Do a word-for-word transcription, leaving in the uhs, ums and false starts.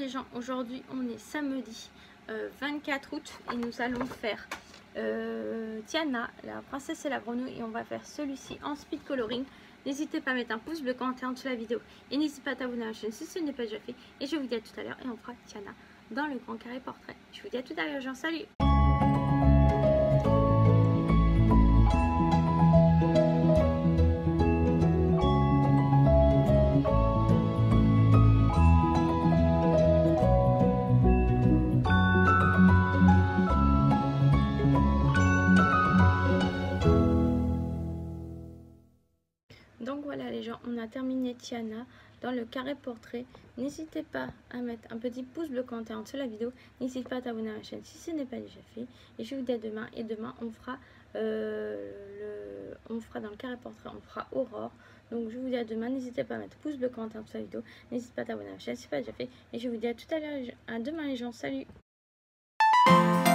les gens, aujourd'hui on est samedi euh, vingt-quatre août et nous allons faire euh, Tiana, la princesse et la grenouille, et on va faire celui-ci en speed coloring. N'hésitez pas à mettre un pouce bleu, commentaire en dessous de la vidéo et n'hésitez pas à t'abonner à la chaîne si ce n'est pas déjà fait. Et je vous dis à tout à l'heure et on fera Tiana dans le grand carré portrait. Je vous dis à tout à l'heure, gens, salut. Donc voilà les gens, on a terminé Tiana dans le carré portrait. N'hésitez pas à mettre un petit pouce bleu commentaire en dessous de la vidéo. N'hésitez pas à t'abonner à la chaîne si ce n'est pas déjà fait. Et je vous dis à demain. Et demain on fera, euh, le... on fera dans le carré portrait, on fera Aurore. Donc je vous dis à demain. N'hésitez pas à mettre pouce bleu commentaire en dessous de la vidéo. N'hésitez pas à t'abonner à la chaîne si ce n'est pas déjà fait. Et je vous dis à tout à l'heure, à demain les gens. Salut.